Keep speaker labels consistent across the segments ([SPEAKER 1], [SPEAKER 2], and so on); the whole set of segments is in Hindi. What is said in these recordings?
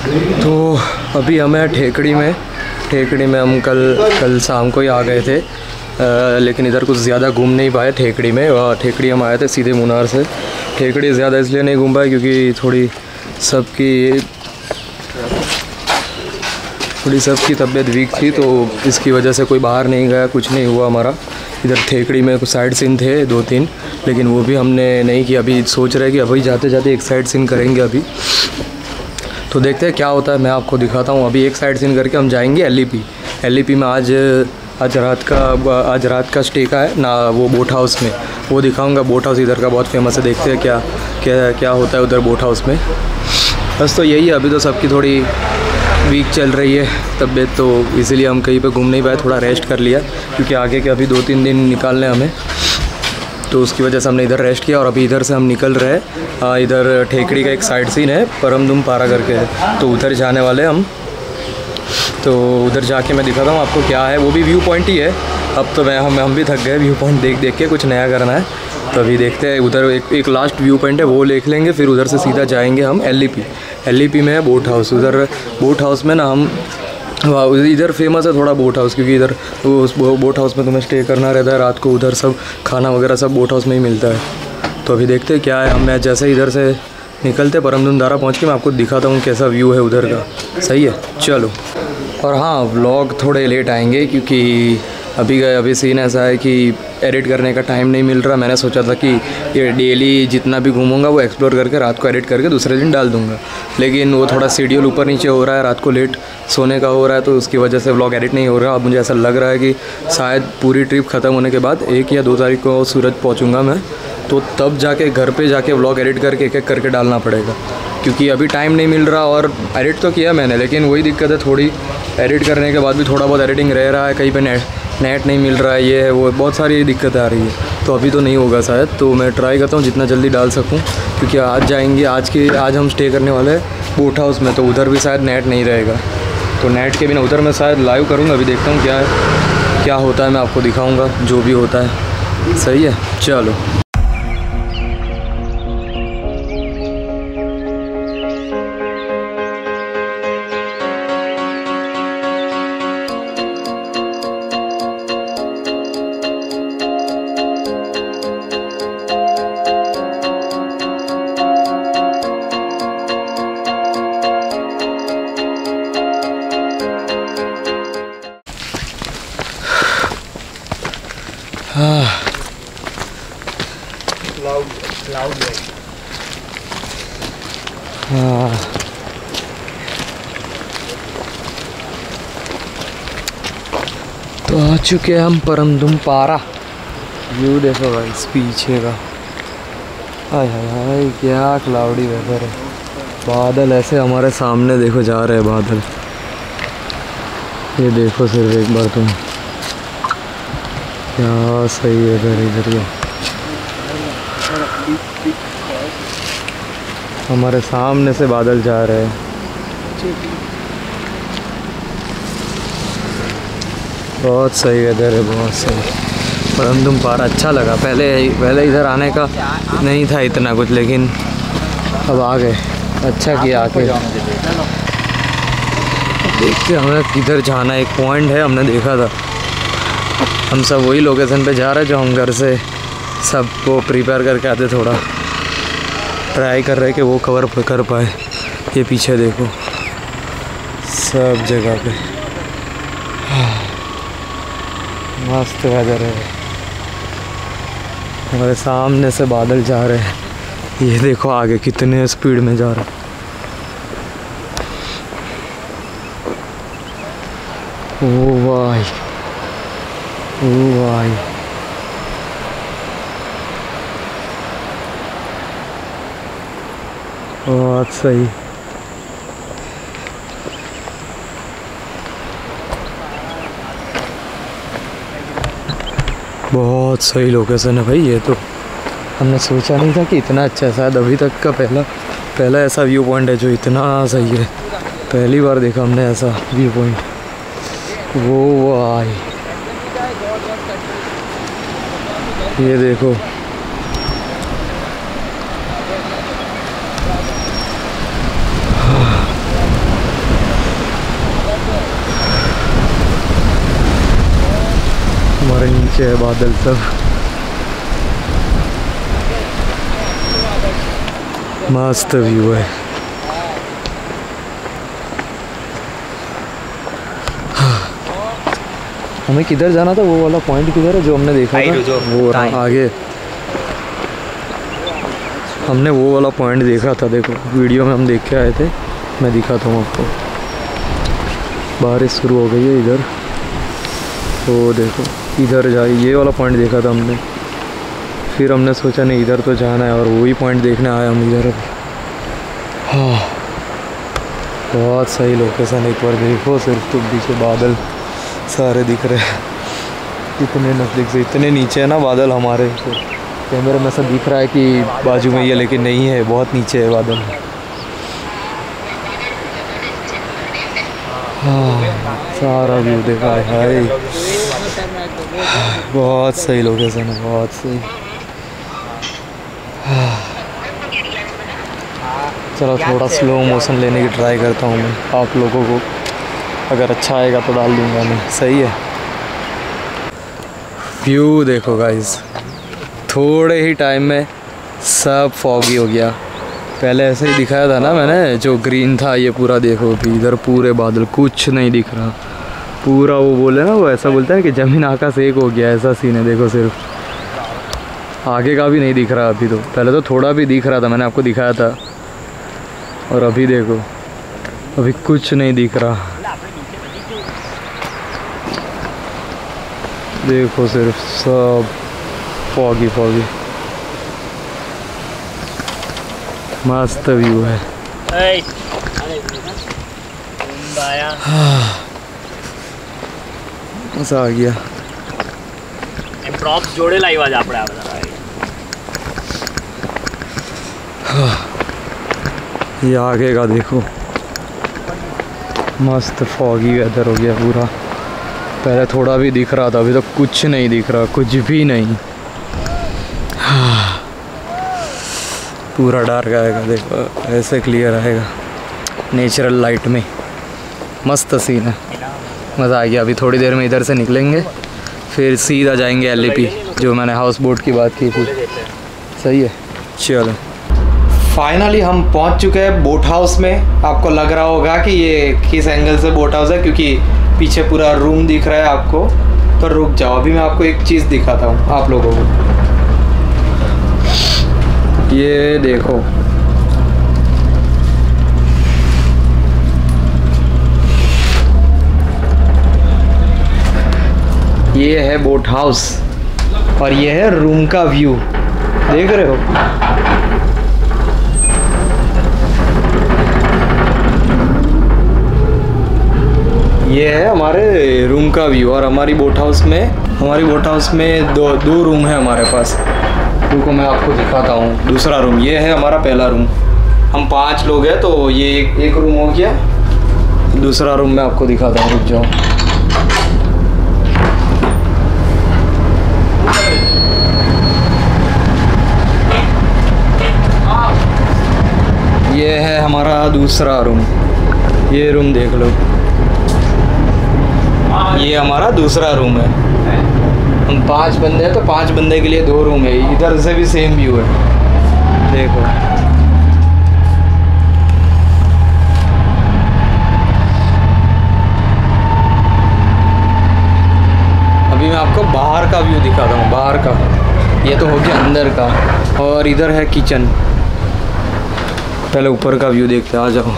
[SPEAKER 1] तो अभी हम हैं ठेकड़ी में हम कल शाम को ही आ गए थे, लेकिन इधर कुछ ज़्यादा घूम नहीं पाए ठेकड़ी में। ठेकड़ी हम आए थे सीधे मुनार से। ठेकड़ी ज़्यादा इसलिए नहीं घूम पाए क्योंकि थोड़ी सबकी तबीयत वीक थी, तो इसकी वजह से कोई बाहर नहीं गया, कुछ नहीं हुआ हमारा। इधर ठेकड़ी में कुछ साइड सीन थे 2-3, लेकिन वो भी हमने नहीं किया। अभी सोच रहे हैं कि अभी जाते जाते एक साइड सीन करेंगे अभी, तो देखते हैं क्या होता है। मैं आपको दिखाता हूँ। अभी एक साइड सीन करके हम जाएंगे एलईपी में। आज रात का स्टे का है ना, वो बोट हाउस में, वो दिखाऊंगा। बोट हाउस इधर का बहुत फेमस है, देखते हैं क्या होता है उधर बोट हाउस में। बस तो यही है, अभी तो सबकी थोड़ी वीक चल रही है तबीयत, तो इसीलिए हम कहीं पे घूम नहीं पाए, थोड़ा रेस्ट कर लिया क्योंकि आगे के अभी 2-3 दिन निकालने हमें, तो उसकी वजह से हमने इधर रेस्ट किया। और अभी इधर से हम निकल रहे हैं। इधर ठेकड़ी का एक साइड सीन है, परमदुम पारा करके है, तो उधर जाने वाले हम। तो उधर जाके मैं दिखाता हूँ आपको क्या है। वो भी व्यू पॉइंट ही है। अब तो हम भी थक गए व्यू पॉइंट देख के, कुछ नया करना है। तो अभी देखते हैं। उधर एक लास्ट व्यू पॉइंट है, वो देख लेंगे, फिर उधर से सीधा जाएंगे हम एलईपी में है बोट हाउस। उधर बोट हाउस में ना हम, इधर फेमस है थोड़ा बोट हाउस, क्योंकि इधर उस बोट हाउस में तुम्हें स्टे करना रहता है रात को। उधर सब खाना वगैरह सब बोट हाउस में ही मिलता है। तो अभी देखते हैं क्या है। मैं जैसे इधर से निकलते परमदुम दारा पहुँच के मैं आपको दिखाता हूँ कैसा व्यू है उधर का। सही है, चलो। और हाँ, व्लॉग थोड़े लेट आएंगे क्योंकि अभी सीन ऐसा है कि एडिट करने का टाइम नहीं मिल रहा। मैंने सोचा था कि ये डेली जितना भी घूमूंगा वो एक्सप्लोर करके रात को एडिट करके दूसरे दिन डाल दूंगा, लेकिन वो थोड़ा शेड्यूल ऊपर नीचे हो रहा है, रात को लेट सोने का हो रहा है, तो उसकी वजह से व्लॉग एडिट नहीं हो रहा। अब मुझे ऐसा लग रहा है कि शायद पूरी ट्रिप ख़त्म होने के बाद 1 या 2 तारीख को सूरत पहुँचूँगा मैं, तो तब जाके घर पर जाके व्लॉग एडिट करके एक करके डालना पड़ेगा, क्योंकि अभी टाइम नहीं मिल रहा। और एडिट तो किया मैंने, लेकिन वही दिक्कत है, थोड़ी एडिट करने के बाद भी थोड़ा बहुत एडिटिंग रह रहा है, कहीं पे नेट नहीं मिल रहा है, ये है वो, बहुत सारी दिक्कतें आ रही है। तो अभी तो नहीं होगा शायद, तो मैं ट्राई करता हूँ जितना जल्दी डाल सकूँ, क्योंकि आज जाएंगे। आज हम स्टे करने वाले हैं बोट हाउस में, तो उधर भी शायद नेट नहीं रहेगा, तो नेट के बिना उधर मैं शायद लाइव करूँगा। अभी देखता हूँ क्या होता है, मैं आपको दिखाऊँगा जो भी होता है। सही है, चलो। तो आ चुके हैं हम परमदुम पारा। व्यू देखो भाई पीछे का, हाय हाय हाय, क्या क्लाउडी वेदर है। बादल ऐसे हमारे सामने देखो जा रहे हैं बादल, ये देखो सिर्फ एक बार तुम, क्या सही वेदर इधर का। हमारे सामने से बादल जा रहे हैं। बहुत सही वेदर है, बहुत सही। परमदुम पारा अच्छा लगा। पहले इधर आने का नहीं था इतना कुछ, लेकिन अब आ गए, अच्छा किया आके। देखते हमें किधर जाना है। एक पॉइंट है, हमने देखा था। हम सब वही लोकेशन पे जा रहे हैं जो हम घर से सबको प्रिपेयर करके आते, थोड़ा ट्राई कर रहे कि वो कवर कर पाए। ये पीछे देखो सब जगह पे मस्त वेदर है। हमारे सामने से बादल जा रहे हैं, ये देखो आगे कितने स्पीड में जा रहे हैं। ओ भाई, ओ भाई, बहुत सही। बहुत सही लोकेशन है भाई। ये तो हमने सोचा नहीं था कि इतना अच्छा है। शायद अभी तक का पहला ऐसा व्यू पॉइंट है जो इतना सही है। पहली बार देखा हमने ऐसा व्यू पॉइंट। वो आई, ये देखो नीचे है बादल सब। मस्त व्यू है। हमें किधर जाना था? वो वाला पॉइंट किधर है जो हमने देखा था? वो आगे हमने वो वाला पॉइंट देखा था। देखो वीडियो में हम देख के आए थे, मैं दिखाता हूँ आपको। बारिश शुरू हो गई है इधर, तो देखो इधर जाए, ये वाला पॉइंट देखा था हमने। फिर हमने सोचा नहीं इधर तो जाना है, और वही पॉइंट देखने आए हम इधर। हाँ बहुत सही लोकेशन है। एक बार देखो सिर्फ तो पीछे बादल सारे दिख रहे हैं, इतने नज़दीक से। इतने नीचे है ना बादल हमारे, तो कैमरे में सब दिख रहा है कि बाजू में ही है, लेकिन नहीं है, बहुत नीचे है बादल। हाँ सारा व्यू देखा है भाई, बहुत सही लोकेशन है, बहुत सही। चलो थोड़ा स्लो मोशन लेने की ट्राई करता हूँ मैं, आप लोगों को अगर अच्छा आएगा तो डाल दूँगा मैं। सही है। व्यू देखो गाइस, थोड़े ही टाइम में सब फॉगी हो गया। पहले ऐसे ही दिखाया था ना मैंने, जो ग्रीन था ये पूरा देखो अभी इधर पूरे बादल, कुछ नहीं दिख रहा पूरा। वो बोले ना, वो ऐसा बोलते हैं कि ज़मीन आकाश एक हो गया, ऐसा सीन है। देखो सिर्फ आगे का भी नहीं दिख रहा अभी। तो पहले तो थोड़ा भी दिख रहा था, मैंने आपको दिखाया था, और अभी देखो अभी कुछ नहीं दिख रहा। देखो सिर्फ सब फॉगी फॉगी। मस्त व्यू है। मजा आ गया।
[SPEAKER 2] प्रॉप्स जोड़े लाइव आज આપણે આ બધા।
[SPEAKER 1] ये आगे का देखो, मस्त फॉगी वेदर हो गया पूरा। पहले थोड़ा भी दिख रहा था, अभी तो कुछ नहीं दिख रहा, कुछ भी नहीं। पूरा डार्क आएगा, देखो ऐसे क्लियर आएगा नेचुरल लाइट में। मस्त सीन है, मज़ा आ गया। अभी थोड़ी देर में इधर से निकलेंगे, फिर सीधा जाएंगे LAP, जो मैंने हाउस बोट की बात की थी। सही है, चलो फाइनली हम पहुंच चुके हैं बोट हाउस में। आपको लग रहा होगा कि ये किस एंगल से बोट हाउस है, क्योंकि पीछे पूरा रूम दिख रहा है आपको। तो रुक जाओ, अभी मैं आपको एक चीज़ दिखाता हूँ आप लोगों को। ये देखो, ये है बोट हाउस और ये है रूम का व्यू, देख रहे हो। ये है हमारे रूम का व्यू। और हमारी बोट हाउस में दो रूम है हमारे पास। रुको मैं आपको दिखाता हूँ दूसरा रूम। ये है हमारा पहला रूम। हम 5 लोग हैं, तो ये एक रूम हो गया। दूसरा रूम मैं आपको दिखाता हूँ, रुक जाओ। ये है हमारा दूसरा रूम, ये रूम देख लो। ये हमारा दूसरा रूम है। हम 5 बंदे हैं, तो 5 बंदे के लिए 2 रूम है। इधर से भी सेम व्यू है, देखो। अभी मैं आपको बाहर का व्यू दिखाता हूँ, बाहर का। ये तो हो गया अंदर का, और इधर है किचन। पहले ऊपर का व्यू देखते हैं, आ जाओ।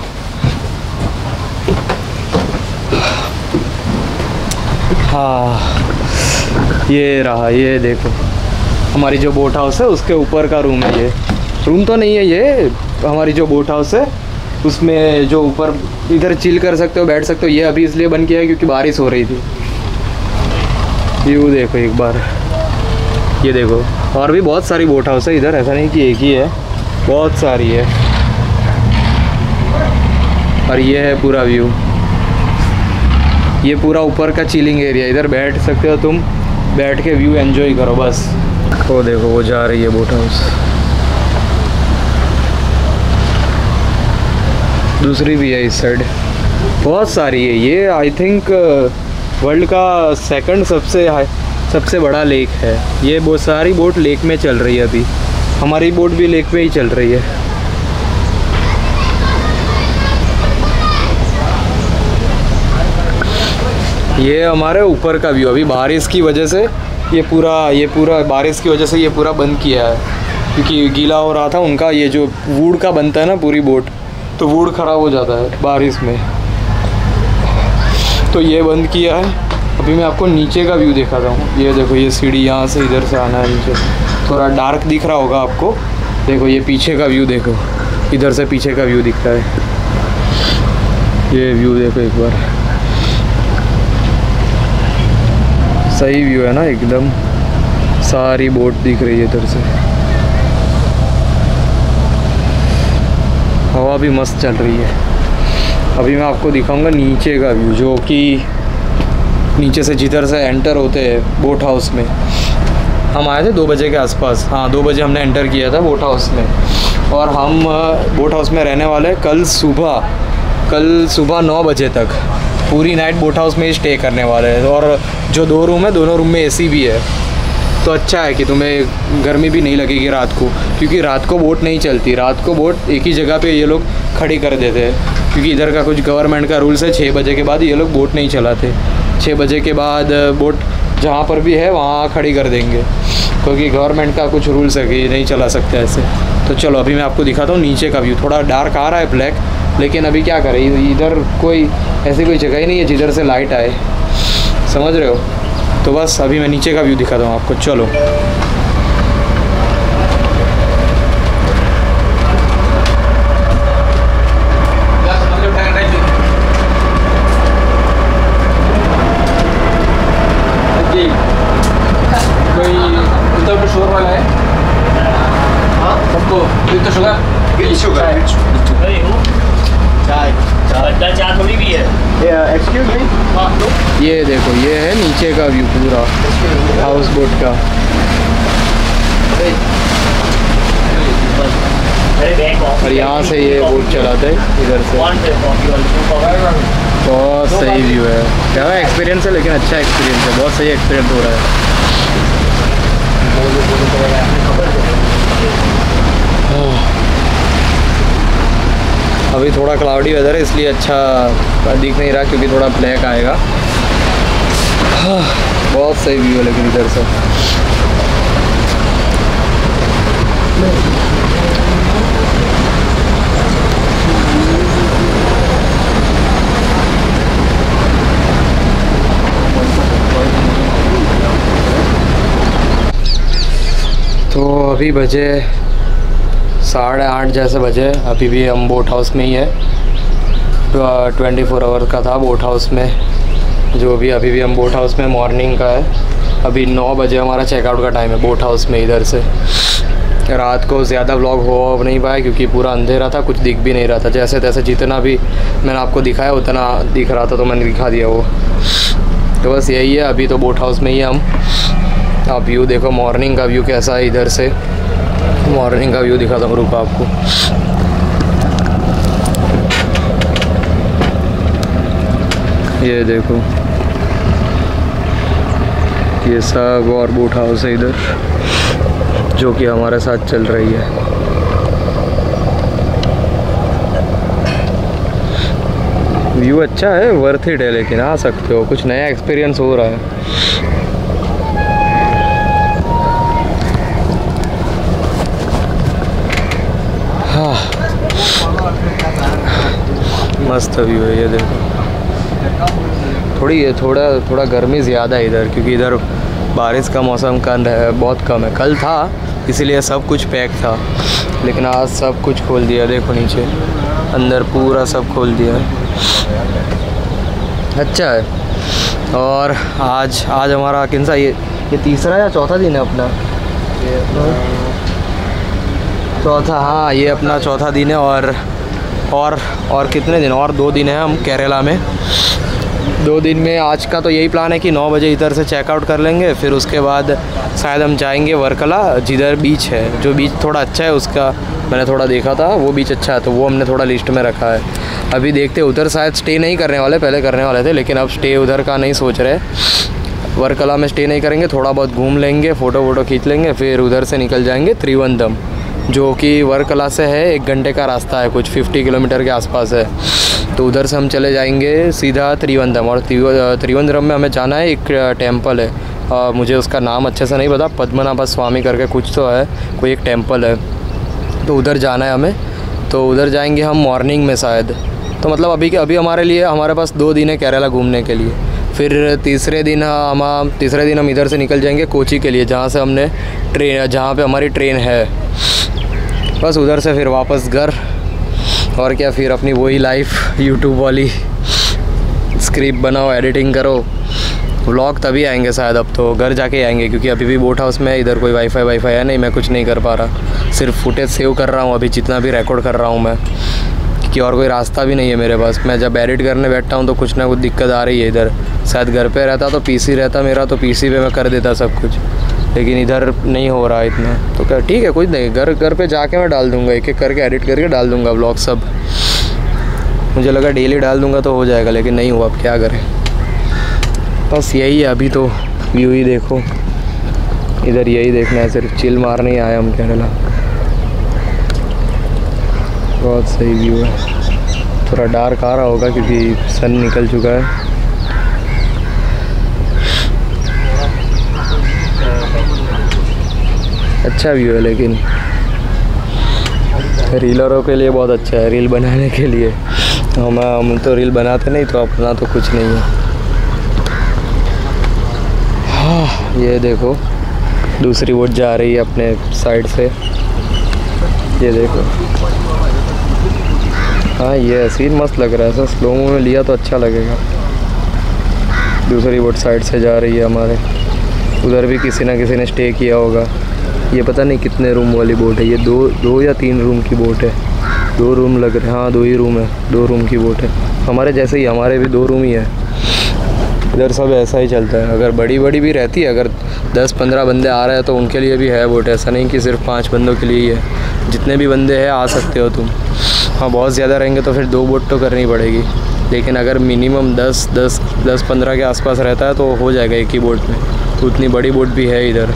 [SPEAKER 1] हाँ ये रहा, ये देखो हमारी जो बोट हाउस है उसके ऊपर का रूम है। ये रूम तो नहीं है, ये हमारी जो बोट हाउस है उसमें जो ऊपर इधर चिल कर सकते हो, बैठ सकते हो। ये अभी इसलिए बन किया है क्योंकि बारिश हो रही थी। व्यू देखो एक बार, ये देखो। और भी बहुत सारी बोट हाउस है इधर, ऐसा नहीं कि एक ही है, बहुत सारी है। और ये है पूरा व्यू, ये पूरा ऊपर का चिलिंग एरिया। इधर बैठ सकते हो तुम, बैठ के व्यू एंजॉय करो बस। वो देखो वो जा रही है बोट हाउस। दूसरी भी है इस साइड, बहुत सारी है। ये आई थिंक वर्ल्ड का 2nd सबसे सबसे बड़ा लेक है ये। बहुत सारी बोट लेक में चल रही है अभी, हमारी बोट भी लेक में ही चल रही है। ये हमारे ऊपर का व्यू। अभी बारिश की वजह से ये पूरा बारिश की वजह से ये पूरा बंद किया है, क्योंकि गीला हो रहा था उनका। ये जो वुड का बनता है ना पूरी बोट, तो वुड ख़राब हो जाता है बारिश में, तो ये बंद किया है। अभी मैं आपको नीचे का व्यू दिखाता हूँ। ये देखो, ये सीढ़ी यहाँ से इधर से आना है नीचे। थोड़ा डार्क दिख रहा होगा आपको। देखो ये पीछे का व्यू देखो, इधर से पीछे का व्यू दिखता है। ये व्यू देखो एक बार, सही व्यू है ना एकदम। सारी बोट दिख रही है इधर से। हवा भी मस्त चल रही है। अभी मैं आपको दिखाऊंगा नीचे का व्यू, जो कि नीचे से जिधर से एंटर होते हैं बोट हाउस में। हम आए थे 2 बजे के आसपास। हाँ, 2 बजे हमने एंटर किया था बोट हाउस में, और हम बोट हाउस में रहने वाले कल सुबह 9 बजे तक पूरी नाइट बोट हाउस में ही स्टे करने वाले हैं। और जो 2 रूम है, दोनों रूम में एसी भी है, तो अच्छा है कि तुम्हें गर्मी भी नहीं लगेगी रात को, क्योंकि रात को बोट नहीं चलती। रात को बोट एक ही जगह पे ये लोग खड़ी कर देते हैं, क्योंकि इधर का कुछ गवर्नमेंट का रूल्स है, 6 बजे के बाद ये लोग बोट नहीं चलाते। 6 बजे के बाद बोट जहाँ पर भी है वहाँ खड़ी कर देंगे, क्योंकि गवर्नमेंट का कुछ रूल्स है कि नहीं चला सकते ऐसे। तो चलो अभी मैं आपको दिखाता हूँ नीचे का व्यू। थोड़ा डार्क आ रहा है ब्लैक, लेकिन अभी क्या करें, इधर ऐसी कोई जगह ही नहीं है जिधर से लाइट आए, समझ रहे हो। तो बस अभी मैं नीचे का व्यू दिखाता हूँ आपको, चलो। कोई उत्तर शोर वाला है सबको? तो शुगर चाय थोड़ी भी है। एक्सक्यूज मी, ये देखो, ये है नीचे का व्यू पूरा हाउस बोट का। और यहाँ से ये बोट चलाते हैं इधर से। बहुत सही व्यू है। क्या एक्सपीरियंस है, लेकिन अच्छा एक्सपीरियंस है, बहुत सही एक्सपीरियंस हो रहा है। अभी थोड़ा क्लाउडी वेदर है, इसलिए अच्छा दिख नहीं रहा, क्योंकि थोड़ा ब्लैक आएगा। बहुत सही व्यू है लेकिन इधर से। तो अभी बजे 8:30 जैसे बजे। अभी भी हम बोट हाउस में ही है। 24 आवर का था बोट हाउस में, जो भी अभी भी हम बोट हाउस में मॉर्निंग का है। अभी 9 बजे हमारा चेकआउट का टाइम है बोट हाउस में इधर से। रात को ज़्यादा व्लॉग हो नहीं पाया, क्योंकि पूरा अंधेरा था, कुछ दिख भी नहीं रहा था। जैसे तैसे जितना भी मैंने आपको दिखाया उतना दिख रहा था, तो मैंने दिखा दिया वो। तो बस यही है, अभी तो बोट हाउस में ही हम। आप व्यू देखो, मॉर्निंग का व्यू कैसा है इधर से। मॉर्निंग का व्यू दिखाता हूँ, रुको आपको। ये देखो, ये सब और बोट हाउस है इधर, जो कि हमारे साथ चल रही है। व्यू अच्छा है, वर्थ इट है, लेकिन आ सकते हो, कुछ नया एक्सपीरियंस हो रहा है। मस्त व्यू है, ये देखो। थोड़ा गर्मी ज़्यादा है इधर, क्योंकि इधर बारिश का मौसम बहुत कम है। कल था इसीलिए सब कुछ पैक था, लेकिन आज सब कुछ खोल दिया। देखो नीचे अंदर पूरा सब खोल दिया है। अच्छा है। और आज हमारा किन सा ये तीसरा या चौथा दिन है अपना? चौथा, हाँ ये अपना चौथा दिन है। और कितने दिन? और 2 दिन है हम केरला में। 2 दिन में आज का तो यही प्लान है कि 9 बजे इधर से चेकआउट कर लेंगे, फिर उसके बाद शायद हम जाएंगे वर्कला, जिधर बीच है। जो बीच थोड़ा अच्छा है, उसका मैंने थोड़ा देखा था, वो बीच अच्छा है, तो वो हमने थोड़ा लिस्ट में रखा है। अभी देखते, उधर शायद स्टे नहीं करने वाले, पहले करने वाले थे, लेकिन अब स्टे उधर का नहीं सोच रहे। वर्कला में स्टे नहीं करेंगे, थोड़ा बहुत घूम लेंगे, फ़ोटो वोटो खींच लेंगे, फिर उधर से निकल जाएंगे त्रिवेंद्रम, जो कि वर्कला से है 1 घंटे का रास्ता है, कुछ 50 किलोमीटर के आसपास है। तो उधर से हम चले जाएंगे सीधा त्रिवेंद्रम। और त्रिवेंद्रम में हमें जाना है, एक टेम्पल है, मुझे उसका नाम अच्छे से नहीं पता, पद्मनाभ स्वामी करके कुछ तो है, कोई एक टेम्पल है, तो उधर जाना है हमें। तो उधर जाएंगे हम मॉर्निंग में शायद। तो मतलब अभी हमारे पास 2 दिन है केरला घूमने के लिए। फिर तीसरे दिन हम इधर से निकल जाएंगे कोची के लिए, जहाँ पे हमारी ट्रेन है। बस उधर से फिर वापस घर, और क्या, फिर अपनी वही लाइफ यूट्यूब वाली, स्क्रिप्ट बनाओ, एडिटिंग करो। व्लॉग तभी आएंगे शायद, अब तो घर जाके आएंगे, क्योंकि अभी भी बोट हाउस में इधर कोई वाईफाई है नहीं, मैं कुछ नहीं कर पा रहा, सिर्फ फुटेज सेव कर रहा हूँ अभी, जितना भी रिकॉर्ड कर रहा हूँ मैं, क्योंकि और कोई रास्ता भी नहीं है मेरे पास। मैं जब एडिट करने बैठता हूँ तो कुछ ना कुछ दिक्कत आ रही है इधर। शायद घर पे रहता तो पीसी रहता मेरा, तो पीसी पे मैं कर देता सब कुछ, लेकिन इधर नहीं हो रहा इतना। तो क्या, ठीक है, कुछ नहीं, घर पे जाके मैं डाल दूँगा, एक एक करके एडिट करके डाल दूँगा व्लॉग सब। मुझे लगा डेली डाल दूँगा तो हो जाएगा, लेकिन नहीं हुआ, अब क्या करें। बस यही है, अभी तो व्यू ही देखो, इधर यही देखना है, सिर्फ चिल मारने ही आए हम केरला। बहुत सही व्यू है, थोड़ा डार्क आ रहा होगा क्योंकि सन निकल चुका है। अच्छा व्यू है, लेकिन रीलरों के लिए बहुत अच्छा है, रील बनाने के लिए। हम तो रील बनाते नहीं, तो अपना तो कुछ नहीं है। ये देखो दूसरी बोट जा रही है अपने साइड से, ये देखो। हाँ, ये सीन मस्त लग रहा है, ऐसा स्लो में लिया तो अच्छा लगेगा। दूसरी बोट साइड से जा रही है हमारे, उधर भी किसी ना किसी ने स्टे किया होगा। ये पता नहीं कितने रूम वाली बोट है, ये दो या 3 रूम की बोट है। 2 रूम लग रहे हैं, हाँ 2 ही रूम है, 2 रूम की बोट है। हमारे जैसे ही, हमारे भी 2 रूम ही है। इधर सब ऐसा ही चलता है, अगर बड़ी भी रहती है, अगर 10-15 बंदे आ रहे हैं तो उनके लिए भी है बोट, ऐसा नहीं कि सिर्फ 5 बंदों के लिए ही है। जितने भी बंदे हैं आ सकते हो तुम। हाँ, बहुत ज़्यादा रहेंगे तो फिर 2 बोट तो करनी पड़ेगी, लेकिन अगर मिनिमम 10-15 के आसपास रहता है तो हो जाएगा एक ही बोट में। तो उतनी बड़ी बोट भी है इधर।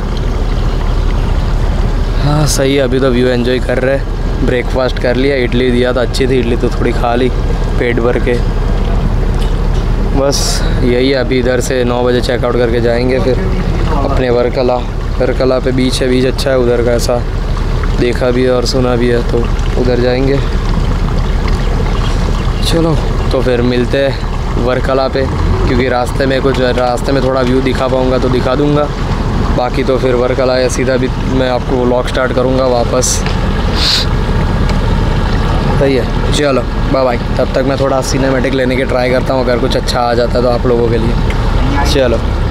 [SPEAKER 1] हाँ सही है, अभी तो व्यू एंजॉय कर रहे हैं। ब्रेकफास्ट कर लिया, इडली दिया था, अच्छी थी इडली, तो थोड़ी खा ली पेट भर के। बस यही है, अभी इधर से 9 बजे चेकआउट करके जाएंगे फिर अपने वर्कला पे। बीच है, बीच अच्छा है उधर का, ऐसा देखा भी है और सुना भी है, तो उधर जाएंगे। चलो तो फिर मिलते हैं वर्कला पे, क्योंकि रास्ते में थोड़ा व्यू दिखा पाऊँगा तो दिखा दूँगा, बाकी तो फिर वर्कला या सीधा भी मैं आपको व्लॉग स्टार्ट करूँगा वापस। सही है, चलो बाय बाय। तब तक मैं थोड़ा सिनेमैटिक लेने की ट्राई करता हूँ, अगर कुछ अच्छा आ जाता है तो आप लोगों के लिए। चलो।